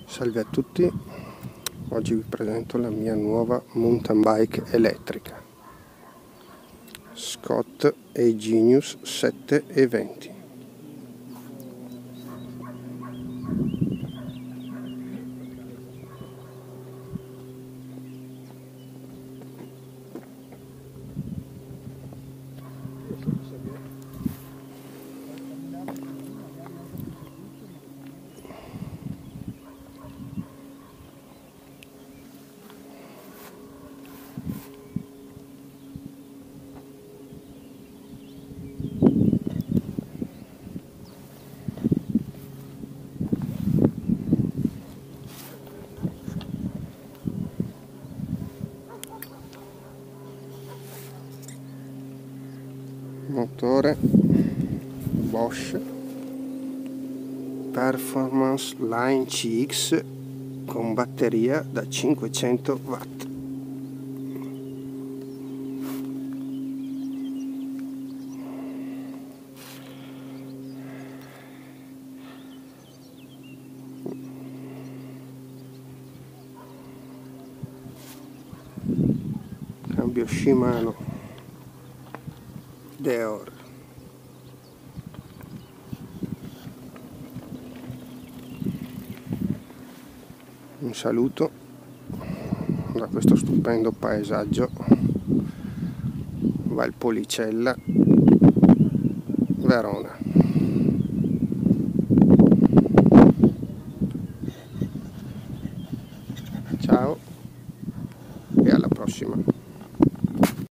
Salve a tutti, oggi vi presento la mia nuova mountain bike elettrica Scott E-Genius 7E20. Motore Bosch Performance Line CX con batteria da 500 watt. Cambio Shimano Deore. Un saluto da questo stupendo paesaggio Valpolicella, Verona. Ciao e alla prossima.